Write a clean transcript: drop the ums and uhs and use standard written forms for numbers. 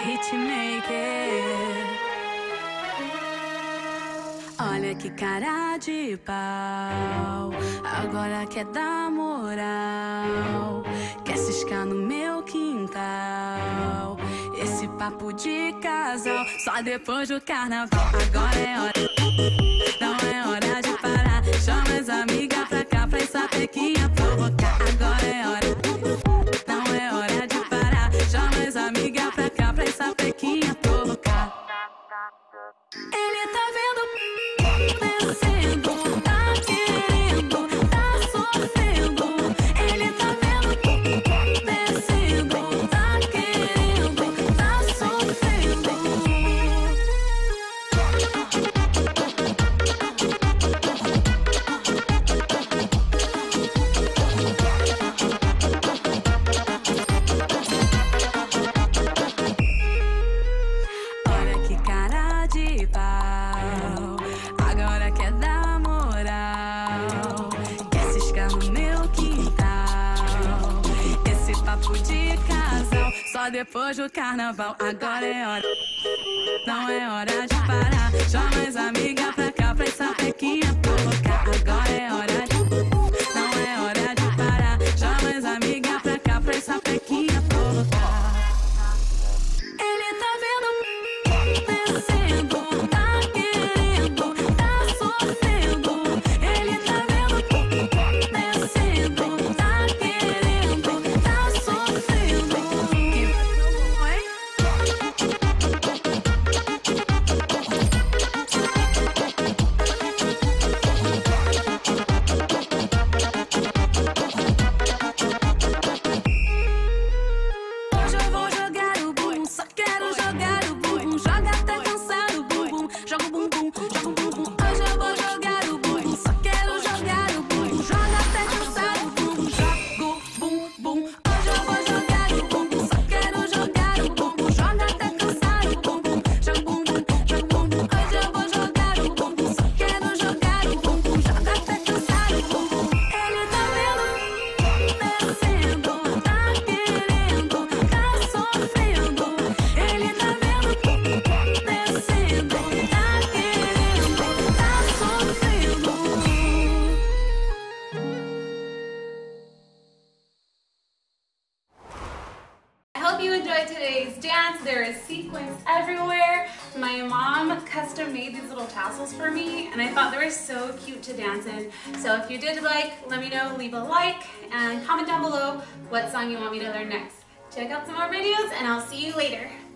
hitmaker. Olha que cara de pau, agora quer dar moral, quer ciscar no meu quintal. Esse papo de casal, só depois do carnaval. Agora é hora, não é hora de parar. Chama as amigas pra cá, pra essa pequinha provocar. Agora é hora, não é hora de parar. Chama as amigas pra cá, pra essa pequinha provocar. Ele tá vendo descendo, tá querendo, tá sofrendo. Ele tá vendo descendo, tá querendo, tá sofrendo. Olha que cara de pau, agora quer dar moral, quer ciscar no meu quintal. Esse papo de casal, só depois do carnaval. Agora é hora, não é hora de parar. Chama as amigas pra cá, pra essa pequinha provocar. Agora é hora, não é hora de parar. Chama as amigas pra cá, pra essa pequinha provocar. Ele tá vendo descendo, tá querendo, tá sofrendo. Ele tá vendo descendo, tá querendo, tá sofrendo. Oi? Hoje eu vou jogar o bumbum, só quero jogar o bumbum. Joga até cansar o bumbum, joga o bumbum, joga o bumbum. Hoje eu vou jogar o bumbum, só quero jogar o bumbum. Joga até cansar o bumbum, joga o bumbum. Hoje eu vou jogar o bumbum, só quero jogar o bumbum. Joga até cansar o bumbum, joga o bumbum, joga o bumbum. Hoje eu vou jogar o bumbum, só quero jogar o bumbum. Joga até cansar o bumbum. Ele tá vendo descendo, tá querendo, tá sofrendo. Ele tá vendo descendo, tá querendo, tá sofrendo. I hope you enjoyed today's dance. There is sequins everywhere. My mom custom made these little tassels for me and I thought they were so cute to dance in. So if you did like, let me know, leave a like and comment down below what song you want me to learn next. Check out some more videos and I'll see you later.